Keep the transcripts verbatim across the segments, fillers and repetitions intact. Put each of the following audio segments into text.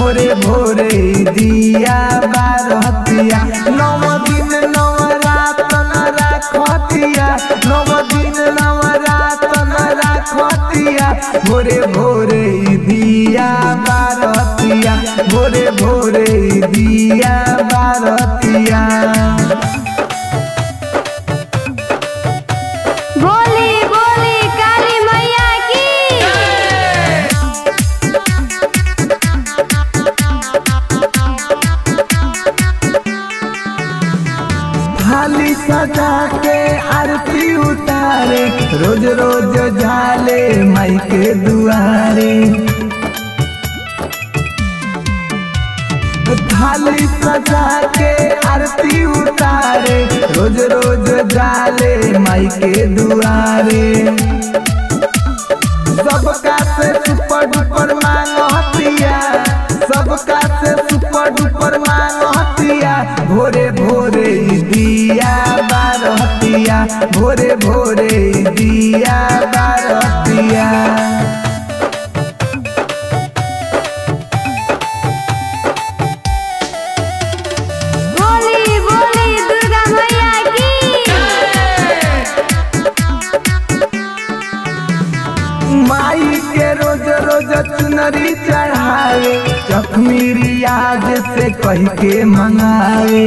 भोरे भोरे दिया बारतिया। नव दिन नवरातन राखतिया, नव दिन नवरातन राखतिया। भोरे भोरे दिया बारतिया, भोरे भोरे दिया बारतिया। बोली बोली काली मैया की। थाली सजा के आरती उतारे, रोज रोज झाले माई के दुआरे। थाली सजा के आरती उतारे, रोज रोज झाले माई के दुआरे। सबका से सुपर डुपर मांगतिया, सबका से सुपर डुपर मांगतिया। भोरे भोरे दिया बारतिया, भोरे भोरे दिया बारतिया। बोली बोली दुर्गा मैया की। माई के रोज रोज चुनरी चढ़ावे, जख्मी रियाज से कह के मंगावे।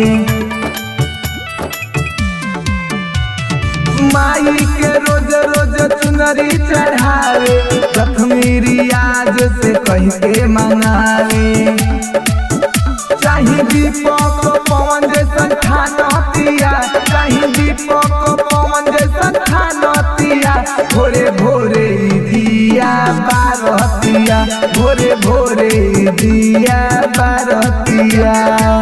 माई के रोज रोज चुनरी चढ़ावे, जख्मी रियाज से कह के मंगावे। चाहे दीपक पवन जैसन खानतिया, चाहे दीपक पवन जैसन खानतिया। भोरे भोरे दिया बारतिया, भोरे भोरे दिया बारतिया।